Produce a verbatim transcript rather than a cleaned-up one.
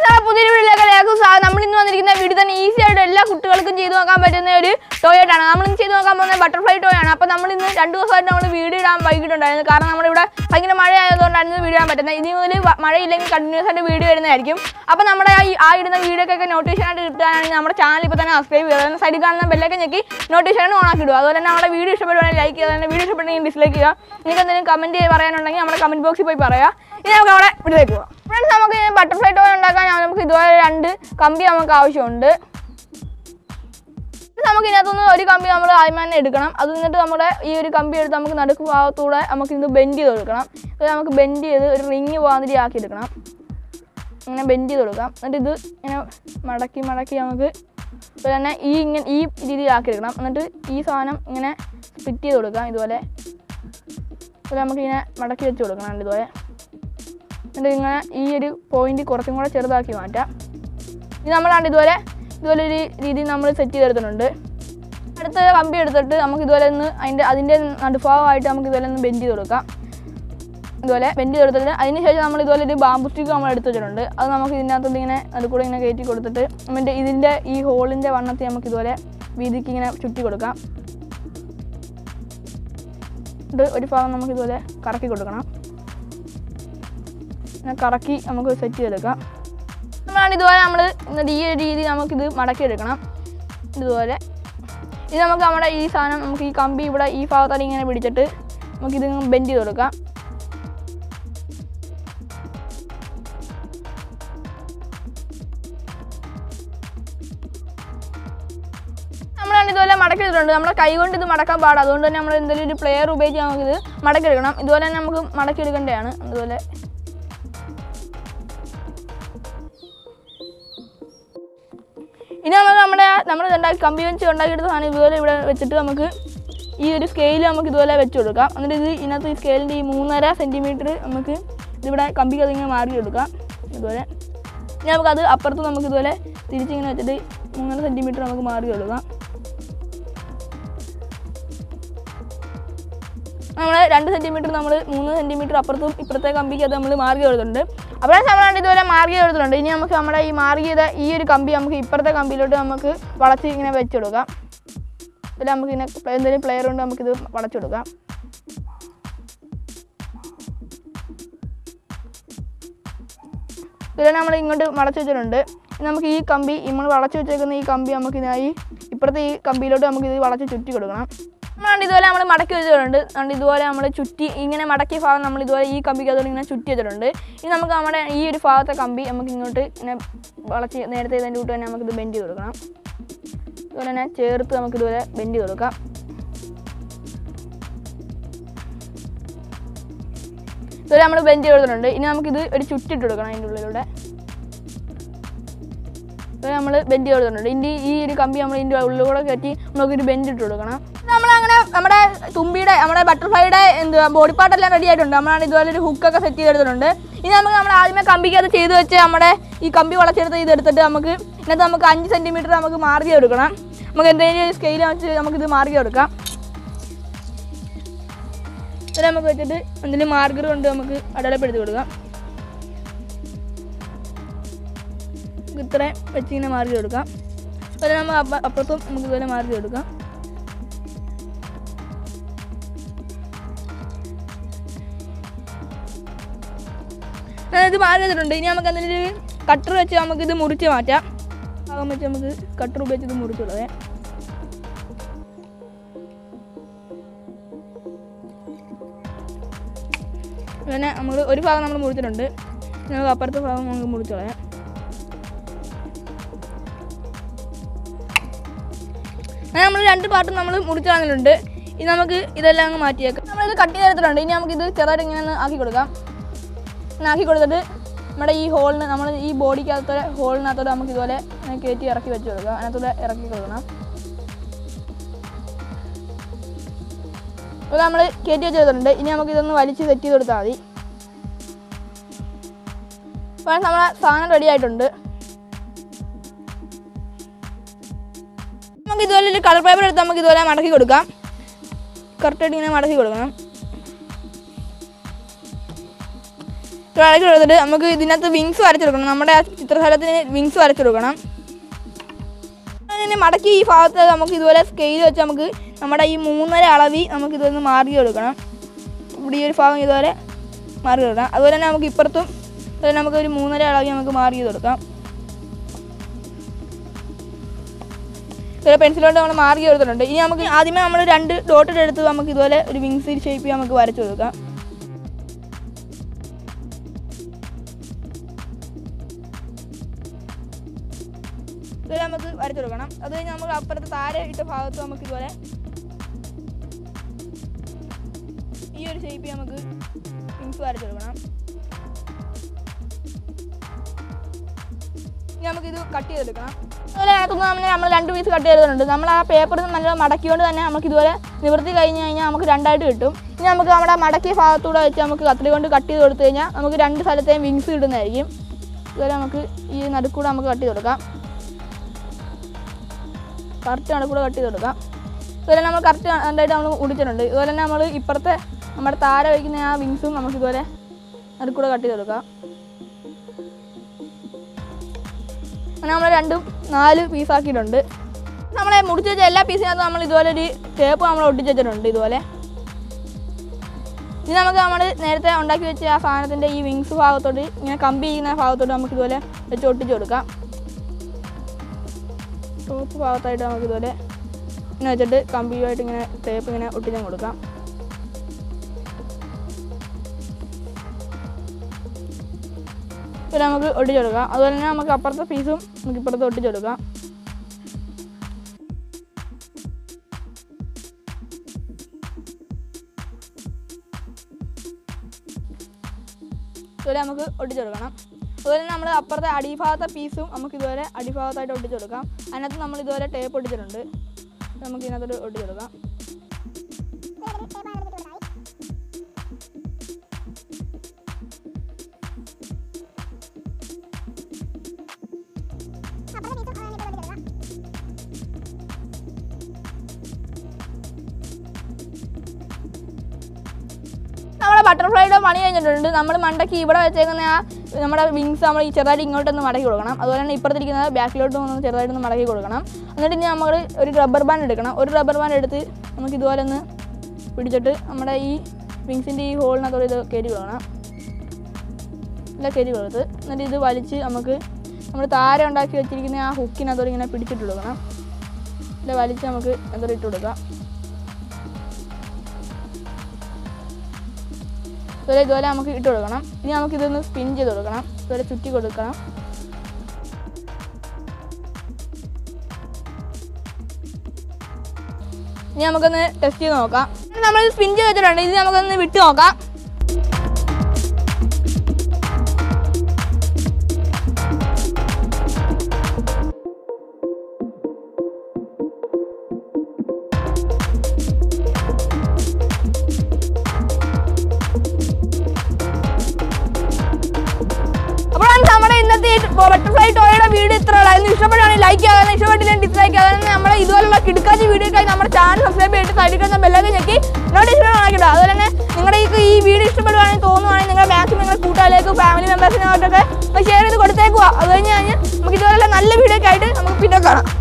പുതിയൊരു വീഡിയോയിലേക്ക് സ്വാഗതം. നമ്മൾ ഇന്ന് വന്നിരിക്കുന്ന വീഡിയോ തന്നെ ഈസി ആയിട്ട് എല്ലാ കുട്ടികൾക്കും ചെയ്തു നോക്കാൻ പറ്റുന്ന ഒരു ടോയ് ആയിട്ടാണ്. നമ്മൾ ഇന്ന് ചെയ്തു നോക്കാൻ പോകുന്നത് ബട്ടർഫ്ലൈ ടോയ് ആണ്. അപ്പോൾ നമ്മൾ ഇന്ന് രണ്ട് ദിവസമായിട്ട് നമ്മൾ വീഡിയോ ഇടാൻ വൈകിട്ടുണ്ടായിരുന്നു. കാരണം നമ്മുടെ ഭയങ്കര മഴ ആയതുകൊണ്ടാണ് വീഡിയോ ഇടാൻ പറ്റുന്നത്. ഇനി മുതൽ മഴയില്ലെങ്കിൽ കണ്ടിന്യൂസ് ആയിട്ട് വീഡിയോ വരുന്നതായിരിക്കും. അപ്പോൾ നമ്മുടെ ഈ ആ ഇടുന്ന വീഡിയോക്കൊക്കെ നോട്ടിഫിക്കേഷൻ ആയിട്ട് കിട്ടാനാണെങ്കിൽ നമ്മുടെ ചാനൽ ഇപ്പോൾ തന്നെ സബ്സ്ക്രൈബ് ചെയ്യുക. അതുപോലെ സൈഡിൽ കാണുന്ന ബെല്ലൊക്കെ ഞെക്കി നോട്ടിഫിക്കേഷൻ ഓൺ ആക്കി ഇടുക. അതുപോലെ തന്നെ നമ്മുടെ വീഡിയോ ഇഷ്ടപ്പെടുവാണെങ്കിൽ ലൈക്ക് ചെയ്യുക. അതുപോലെ വീഡിയോ ഇഷ്ടപ്പെട്ടെങ്കിൽ ഡിസ്ലൈക്ക് ചെയ്യുക. നിങ്ങൾക്ക് എന്തെങ്കിലും കമൻറ്റ് പറയാനുണ്ടെങ്കിൽ നമ്മുടെ കമൻറ്റ് ബോക്സിൽ പോയി പറയുക. ഇനി നമുക്ക് അവിടെ വീട്ടിലേക്ക് പോകാം. ഫ്രണ്ട്സ്, നമുക്ക് ബട്ടർഫ്ലൈ ടോയ് ഉണ്ടാക്കാൻ നമുക്ക് ഇതുപോലെ രണ്ട് കമ്പി നമുക്ക് ആവശ്യമുണ്ട്. നമുക്ക് ഇതിനകത്തുനിന്ന് ഒരു കമ്പി നമ്മൾ ആദ്യം തന്നെ എടുക്കണം. അത് എന്നിട്ട് നമ്മുടെ ഈ ഒരു കമ്പി എടുത്ത് നമുക്ക് നടുക്ക് ഭാഗത്തൂടെ നമുക്ക് ഇത് ബെൻഡ് ചെയ്ത് കൊടുക്കണം. ഇത് നമുക്ക് ബെൻഡ് ചെയ്ത് ഒരു റിങ് മാതിരി ആക്കി എടുക്കണം. ഇങ്ങനെ ബെൻഡ് ചെയ്ത് കൊടുക്കാം. എന്നിട്ട് ഇത് ഇങ്ങനെ മടക്കി മടക്കി നമുക്ക് അതുപോലെ തന്നെ ഈ ഇങ്ങനെ ഈ രീതിയിൽ ആക്കി എടുക്കണം. എന്നിട്ട് ഈ സാധനം ഇങ്ങനെ സ്പ്ലിറ്റ് ചെയ്ത് കൊടുക്കാം. ഇതുപോലെ അതുപോലെ നമുക്കിങ്ങനെ മടക്കി വെച്ച് കൊടുക്കണം. ഇതുപോലെ എന്നിട്ട് ഇങ്ങനെ ഈ ഒരു പോയിന്റ് കുറച്ചും കൂടെ ചെറുതാക്കി മാറ്റാം. ഇത് നമ്മളാണ് ഇതുപോലെ ഇതുപോലെ ഒരു രീതിയിൽ നമ്മൾ സെറ്റ് ചെയ്തെടുത്തിട്ടുണ്ട്. അടുത്ത കമ്പി എടുത്തിട്ട് നമുക്ക് ഇതുപോലെ ഒന്ന് അതിൻ്റെ അതിൻ്റെ നടുഭാഗമായിട്ട് നമുക്ക് ഇതുപോലെ ഒന്ന് ബെൻഡ് ചെയ്ത് കൊടുക്കാം. ഇതുപോലെ ബെൻഡ് ചെയ്ത് കൊടുത്തിട്ട് അതിന് ശേഷം നമ്മൾ ഇതുപോലെ ഒരു ബാമ്പു സ്റ്റിക്ക് നമ്മൾ എടുത്ത് വെച്ചിട്ടുണ്ട്. അത് നമുക്ക് ഇതിനകത്തോട്ട് ഇങ്ങനെ നടുക്കൂടെ ഇങ്ങനെ കയറ്റി കൊടുത്തിട്ട് എന്നിട്ട് ഇതിൻ്റെ ഈ ഹോളിൻ്റെ വണ്ണത്തിൽ നമുക്ക് ഇതുപോലെ വീതിക്ക് ഇങ്ങനെ ചുറ്റി കൊടുക്കാം. ഇത് ഒരു ഭാഗം നമുക്ക് ഇതുപോലെ കറക്കി കൊടുക്കണം. കറക്കി നമുക്ക് സെറ്റ് ചെയ്തെടുക്കാം. നമ്മളാണ് ഇതുപോലെ നമ്മൾ എന്നിട്ട് ഈ ഒരു രീതി നമുക്കിത് മടക്കിയെടുക്കണം. ഇതുപോലെ ഇത് നമുക്ക് നമ്മുടെ ഈ സാധനം നമുക്ക് ഈ കമ്പി ഇവിടെ ഈ ഭാഗത്താണ് ഇങ്ങനെ പിടിച്ചിട്ട് നമുക്കിത് ബെൻഡ് ചെയ്ത് കൊടുക്കാം. നമ്മളാണ് ഇതുപോലെ മടക്കിയിട്ടുണ്ട്. നമ്മുടെ കൈ കൊണ്ട് ഇത് മടക്കാൻ പാടാം. അതുകൊണ്ട് തന്നെ നമ്മൾ എന്തെങ്കിലും ഒരു പ്ലെയർ ഉപയോഗിച്ച് നമുക്കിത് മടക്കിയെടുക്കണം. ഇതുപോലെ തന്നെ നമുക്ക് മടക്കിയെടുക്കേണ്ടതാണ്. അതുപോലെ ഇനി നമുക്ക് നമ്മുടെ നമ്മൾ ഉണ്ടാക്കി കമ്പി വെച്ച് ഉണ്ടാക്കിയെടുത്ത സാധനം ഇതുപോലെ ഇവിടെ വെച്ചിട്ട് നമുക്ക് ഈ ഒരു സ്കെയിൽ നമുക്ക് ഇതുപോലെ വെച്ച് കൊടുക്കാം. എന്നിട്ട് ഇത് ഇതിനകത്ത് ഈ സ്കെയിലിൻ്റെ ഈ മൂന്നര സെൻറ്റിമീറ്റർ നമുക്ക് ഇതിവിടെ കമ്പിക്ക് അതിങ്ങനെ മാറി കൊടുക്കാം. ഇതുപോലെ ഇനി നമുക്കത് അപ്പുറത്ത് നമുക്ക് ഇതുപോലെ തിരിച്ചിങ്ങനെ വെച്ചിട്ട് മൂന്നര സെൻറ്റിമീറ്റർ നമുക്ക് മാറി കൊടുക്കാം. നമ്മൾ രണ്ട് സെൻറ്റിമീറ്റർ നമ്മൾ മൂന്ന് സെൻറ്റിമീറ്റർ അപ്പുറത്തും ഇപ്പുറത്തെ കമ്പിക്ക് അത് നമ്മൾ മാർഗ് ചെയ്തിട്ടുണ്ട്. അപ്പോൾ നമ്മളാണ് ഇതുപോലെ മാർഗ് ചെയ്തിട്ടുണ്ട്. ഇനി നമുക്ക് നമ്മുടെ ഈ മാർഗ് ചെയ്ത ഈ ഒരു കമ്പി നമുക്ക് ഇപ്പുറത്തെ കമ്പിയിലോട്ട് നമുക്ക് വളച്ച് ഇങ്ങനെ വെച്ച് കൊടുക്കാം. ഇതിൽ നമുക്ക് ഇങ്ങനെ എന്തെങ്കിലും പ്ലെയർ കൊണ്ട് നമുക്കിത് വളച്ചു കൊടുക്കാം. ഇതിൽ നമ്മൾ ഇങ്ങോട്ട് വളച്ച് വെച്ചിട്ടുണ്ട്. നമുക്ക് ഈ കമ്പി നമ്മൾ വളച്ച് വെച്ചേക്കുന്ന ഈ കമ്പി നമുക്ക് ഇതിനായി ഇപ്പുറത്തെ ഈ കമ്പിയിലോട്ട് നമുക്ക് ഇത് വളച്ച് ചുറ്റി കൊടുക്കണം. നമ്മളാണ്ട് ഇതുപോലെ നമ്മൾ മടക്കി വെച്ചിട്ടുണ്ട്. അതുകൊണ്ട് ഇതുപോലെ നമ്മൾ ചുറ്റി ഇങ്ങനെ മടക്കിയ ഭാഗം നമ്മൾ ഇതുപോലെ ഈ കമ്പിക്ക് അതുകൊണ്ട് ഇങ്ങനെ ചുറ്റി വെച്ചിട്ടുണ്ട്. ഇനി നമുക്ക് നമ്മുടെ ഈ ഒരു ഭാഗത്തെ കമ്പി നമുക്ക് ഇങ്ങോട്ട് ഇങ്ങനെ വളച്ച് നേരത്തെ ഇതിൻ്റെ കൂട്ട് തന്നെ നമുക്കിത് ബെൻഡ് ചെയ്ത് കൊടുക്കണം. അതുപോലെ തന്നെ ചേർത്ത് നമുക്കിതുപോലെ ബെൻഡ് ചെയ്ത് കൊടുക്കാം. ഇതുപോലെ നമ്മൾ ബെൻഡ് ചെയ്ത് കൊടുത്തിട്ടുണ്ട്. ഇനി നമുക്കിത് ഒരു ചുറ്റിട്ട് കൊടുക്കണം. അതിൻ്റെ ഉള്ളിലൂടെ ഇതുപോലെ നമ്മൾ ബെൻഡ് ചെയ്ത് കൊടുത്തിട്ടുണ്ട്. ഇതിൻ്റെ ഈ ഒരു കമ്പി നമ്മൾ ഇതിൻ്റെ ഉള്ളിലൂടെ കയറ്റി നമുക്കൊരു ബെൻഡ് ഇട്ട് കൊടുക്കണം. നമ്മളങ്ങനെ നമ്മുടെ തുമ്പിയുടെ നമ്മുടെ ബട്ടർഫ്ലൈയുടെ എന്തുവാ ബോഡി പാർട്ടെല്ലാം റെഡി ആയിട്ടുണ്ട്. നമ്മളാണ് ഇതുപോലെ ഒരു ഹുക്കൊക്കെ സെറ്റ് ചെയ്തെടുത്തിട്ടുണ്ട്. ഇനി നമുക്ക് നമ്മൾ ആദ്യമേ കമ്പിക്ക് അത് ചെയ്ത് വെച്ച് നമ്മുടെ ഈ കമ്പി വളച്ചെടുത്ത് ഇതെടുത്തിട്ട് നമുക്ക് ഇതിനകത്ത് നമുക്ക് അഞ്ച് സെൻറ്റിമീറ്റർ നമുക്ക് മാർഗ് കൊടുക്കണം. നമുക്ക് എന്തെങ്കിലും സ്കെയിൽ വെച്ച് നമുക്കിത് മാർഗ് കൊടുക്കാം. ഇത് നമുക്ക് വെച്ചിട്ട് എന്തെങ്കിലും മാർഗർ കൊണ്ട് നമുക്ക് അടയാളപ്പെടുത്തി കൊടുക്കാം. ഇത്രയും വെച്ചിങ്ങനെ മാർഗ് കൊടുക്കാം. അതുപോലെ നമുക്ക് അപ്പുറത്തും നമുക്ക് ഇതുപോലെ മാർഗ് കൊടുക്കാം. ഇത് മാറി ചെയ്തിട്ടുണ്ട്. ഇനി നമുക്ക് എന്തെങ്കിലും കട്ടർ വെച്ച് നമുക്കിത് മുറിച്ച് മാറ്റാം. ഭാഗം വെച്ച് നമുക്ക് കട്ടർ ഉപയോഗിച്ച് ഇത് മുറിച്ചുള്ളത്. പിന്നെ നമ്മൾ ഒരു ഭാഗം നമ്മൾ മുറിച്ചിട്ടുണ്ട്. നമുക്ക് അപ്പുറത്തെ ഭാഗം നമുക്ക് മുറിച്ച് കളയാം. അങ്ങനെ നമ്മൾ രണ്ട് പാർട്ടും നമ്മൾ മുറിച്ച് കളഞ്ഞിട്ടുണ്ട്. ഇനി നമുക്ക് ഇതെല്ലാം അങ്ങ് മാറ്റിയേക്കാം. നമ്മളിത് കട്ട് ചെയ്തെടുത്തിട്ടുണ്ട്. ഇനി നമുക്കിത് ചെറുതായിട്ട് ഇങ്ങനെ ഒന്ന് ആക്കി കൊടുക്കാം. ആക്കി കൊടുത്തിട്ട് നമ്മുടെ ഈ ഹോളിന് നമ്മൾ ഈ ബോഡിക്കകത്തോടെ ഹോളിനകത്തോടെ നമുക്ക് ഇതുപോലെ കയറ്റി ഇറക്കി വെച്ച് കൊടുക്കുക. അതിനകത്തൂടെ ഇറക്കി കൊടുക്കണം. ഇപ്പോൾ നമ്മൾ കയറ്റി വെച്ച് കൊടുത്തിട്ടുണ്ട്. ഇനി നമുക്ക് ഇതൊന്ന് വലിച്ച് സെറ്റ് ചെയ്ത് കൊടുത്താൽ മതി. അപ്പോൾ നമ്മളെ സാധനം റെഡി ആയിട്ടുണ്ട്. നമുക്ക് ഇതുപോലെ ഒരു കളർ പേപ്പർ എടുത്ത് നമുക്ക് ഇതുപോലെ മടക്കി കൊടുക്കാം. കറക്റ്റായിട്ട് ഇങ്ങനെ മടക്കി കൊടുക്കണം. ഇളക്കി കൊടുത്തിട്ട് നമുക്ക് ഇതിനകത്ത് വിങ്സ് വരച്ചെടുക്കണം. നമ്മുടെ ആ ചിത്രശലത്തിന് വിങ്സ് വരച്ചെടുക്കണം. അതിനെ മടക്കി ഈ ഭാഗത്ത് നമുക്ക് ഇതുപോലെ സ്കെയിൽ വെച്ച് നമുക്ക് നമ്മുടെ ഈ മൂന്നര അളവി നമുക്ക് ഇതൊന്ന് മാറി കൊടുക്കണം. ഇവിടെ ഈ ഒരു ഭാഗം ഇതുപോലെ മാറി കൊടുക്കണം. അതുപോലെ തന്നെ നമുക്ക് ഇപ്പുറത്തും അതുപോലെ നമുക്ക് ഒരു മൂന്നര അളവി നമുക്ക് മാറി ചെയ്ത് കൊടുക്കാം. ഇതുപോലെ പെൻസിലോട്ട് നമ്മൾ മാർക്ക് കൊടുത്തിട്ടുണ്ട്. ഇനി നമുക്ക് ആദ്യമേ നമ്മൾ രണ്ട് ഡോട്ടിട്ട് എടുത്ത് നമുക്ക് ഇതുപോലെ ഒരു വിങ്സ് ഷേപ്പ് നമുക്ക് വരച്ചു കൊടുക്കാം. ഇതുപോലെ നമുക്ക് വരച്ചു കൊടുക്കണം. അത് കഴിഞ്ഞ് നമുക്ക് അപ്പുറത്തെ താഴെ ഇട്ട ഭാഗത്ത് നമുക്ക് ഇതുപോലെ ഈ ഒരു ഷേപ്പ് നമുക്ക് വിങ്സ് വരച്ചു കൊടുക്കണം. ഇനി നമുക്കിത് കട്ട് ചെയ്തെടുക്കണം. അതുപോലെ അതിനകത്തുനിന്ന് നമ്മൾ രണ്ട് പീസ് കട്ട് ചെയ്തിട്ടുണ്ട്. നമ്മൾ ആ പേപ്പറിൽ നിന്ന് നല്ല മടക്കിക്കൊണ്ട് തന്നെ നമുക്ക് ഇതുപോലെ നിവർത്തി കഴിഞ്ഞ് കഴിഞ്ഞാൽ നമുക്ക് രണ്ടായിട്ട് കിട്ടും. ഇനി നമുക്ക് നമ്മുടെ മടക്കിയ ഭാഗത്തൂടെ വെച്ച് നമുക്ക് കത്രി കൊണ്ട് കട്ട് ചെയ്ത് കൊടുത്തു കഴിഞ്ഞാൽ നമുക്ക് രണ്ട് സ്ഥലത്തെയും വിങ്സ് കിട്ടുന്നതായിരിക്കും. ഇതുപോലെ നമുക്ക് ഈ നടുക്കൂടെ നമുക്ക് കട്ട് ചെയ്ത് കൊടുക്കാം. കറക്റ്റ് നടുക്കൂടെ കട്ട് ചെയ്ത് കൊടുക്കാം. ഇതുപോലെ നമ്മൾ കറക്റ്റ് രണ്ടായിട്ട് നമ്മൾ മുടിച്ചിട്ടുണ്ട്. ഇതുപോലെ തന്നെ നമ്മൾ ഇപ്പുറത്തെ നമ്മുടെ താഴെ വയ്ക്കുന്ന ആ വിങ്സും നമുക്ക് ഇതുപോലെ നടുക്കൂടെ കട്ട് ചെയ്ത് കൊടുക്കാം. അങ്ങനെ നമ്മൾ രണ്ടും നാല് പീസാക്കിയിട്ടുണ്ട്. നമ്മളെ മുടിച്ച് വെച്ച എല്ലാ പീസിനകത്തും നമ്മൾ ഇതുപോലെ ഒരു ടേപ്പ് നമ്മൾ ഒട്ടിച്ച് വെച്ചിട്ടുണ്ട്. ഇതുപോലെ ഇനി നമുക്ക് നമ്മൾ നേരത്തെ ഉണ്ടാക്കി വെച്ച ആ സാധനത്തിൻ്റെ ഈ വിങ്സ് ഭാഗത്തോട്ട് ഇങ്ങനെ കമ്പി ചെയ്യുന്ന ഭാഗത്തോട്ട് നമുക്ക് ഇതുപോലെ വെച്ച് ഒട്ടിച്ച് കൊടുക്കാം. ടോപ്പ് ഭാഗത്തായിട്ട് നമുക്ക് ഇതുപോലെ ഇങ്ങനെ വെച്ചിട്ട് കമ്പിയുമായിട്ട് ഇങ്ങനെ ടേപ്പ് ഇങ്ങനെ ഒട്ടിച്ച് കൊടുക്കാം. ഇതുപോലെ നമുക്ക് ഒട്ടിച്ച് കൊടുക്കാം. അതുപോലെ തന്നെ നമുക്ക് അപ്പുറത്തെ പീസും നമുക്ക് ഇപ്പുറത്ത് ഒട്ടിച്ച് കൊടുക്കാം. ഇതുപോലെ നമുക്ക് ഒട്ടിച്ച് കൊടുക്കണം. അതുപോലെ തന്നെ നമ്മൾ അപ്പുറത്തെ അടിഭാഗത്തെ പീസും നമുക്ക് ഇതുപോലെ അടിഭാഗത്തായിട്ട് ഒട്ടിച്ച് കൊടുക്കാം. അതിനകത്ത് നമ്മൾ ഇതുപോലെ ടേപ്പ് ഒട്ടിച്ചിട്ടുണ്ട്. നമുക്ക് ഇതിനകത്തോട്ട് ഒട്ടിച്ച് കൊടുക്കാം. നമ്മുടെ ബട്ടർഫ്ലൈയുടെ പണി കഴിഞ്ഞിട്ടുണ്ട്. നമ്മൾ മണ്ടയ്ക്ക് ഇവിടെ വെച്ചേക്കുന്ന ആ നമ്മുടെ വിങ്സ് നമ്മൾ ഈ ചെറുതായിട്ട് ഇങ്ങോട്ടൊന്ന് മടക്കി കൊടുക്കണം. അതുപോലെ തന്നെ ഇപ്പുറത്തിരിക്കുന്നത് ബാക്കിലോട്ട് ഒന്ന് ചെറുതായിട്ടൊന്ന് മടക്കി കൊടുക്കണം. എന്നിട്ട് ഇനി നമ്മൾ ഒരു റബ്ബർ ബാൻഡ് എടുക്കണം. ഒരു റബ്ബർ ബാൻഡ് എടുത്ത് നമുക്ക് ഇതുപോലെ ഒന്ന് പിടിച്ചിട്ട് നമ്മുടെ ഈ വിങ്സിൻ്റെ ഈ ഹോളിനകത്തോട് ഇത് കയറ്റി കൊടുക്കണം. ഇല്ല കയറ്റി കൊടുത്ത് എന്നിട്ട് ഇത് വലിച്ച് നമുക്ക് നമ്മൾ താര ഉണ്ടാക്കി വെച്ചിരിക്കുന്ന ആ ഹുക്കിനകത്തോട് ഇങ്ങനെ പിടിച്ചിട്ട് കൊടുക്കണം. ഇല്ല വലിച്ച് നമുക്ക് എന്തോരം ഇട്ട് കൊടുക്കാം. ഇതുപോലെ ഇതുപോലെ നമുക്ക് ഇട്ട് കൊടുക്കണം. ഇനി നമുക്ക് ഇതൊന്ന് സ്പിൻ ചെയ്ത് കൊടുക്കണം. ഇതുപോലെ ചുറ്റി കൊടുക്കണം. ഇനി നമുക്കൊന്ന് ടെസ്റ്റ് ചെയ്ത് നോക്കാം. നമ്മൾ സ്പിൻ ചെയ്ത് വെച്ചിട്ടുണ്ട്. ഇത് നമുക്കൊന്ന് വിട്ട് നോക്കാം. ബട്ടർഫ്ലൈ ടോയുടെ വീഡിയോ ഇത്ര ഉള്ളായിരുന്നു. ഇഷ്ടപ്പെടുകയാണെങ്കിൽ ലൈക്ക് ചെയ്യാതെ, ഇഷ്ടപ്പെട്ടില്ലെങ്കിൽ ഡിസ്ലൈക്ക് ചെയ്യാതെ നമ്മളെ ഇതുപോലുള്ള കിടക്കാച്ചി വീഡിയോക്കായി നമ്മുടെ ചാനൽ സബ്സ്ക്രൈബ് ചെയ്തിട്ട് സൈഡിൽ കിടന്ന ബെല്ലൊക്കെ ഞെക്കി നോട്ടിഫിക്കേഷൻ ആക്കിയിടുക. അതുപോലെ തന്നെ നിങ്ങളുടെ ഈ വീഡിയോ ഇഷ്ടപ്പെടുകയാണെങ്കിൽ തോന്നുവാണെങ്കിൽ നിങ്ങൾ മാക്സിമം നിങ്ങളുടെ കൂട്ടുകാരിലേക്ക് ഫാമിലി മെമ്പേഴ്സിനോട്ടൊക്കെ ഷെയർ ചെയ്ത് കൊടുത്തേക്കുക. അത് കഴിഞ്ഞ് കഴിഞ്ഞാൽ നമുക്ക് ഇതുപോലുള്ള നല്ല വീഡിയോ ഒക്കെ ആയിട്ട് നമുക്ക് പിന്നെ കാണാം.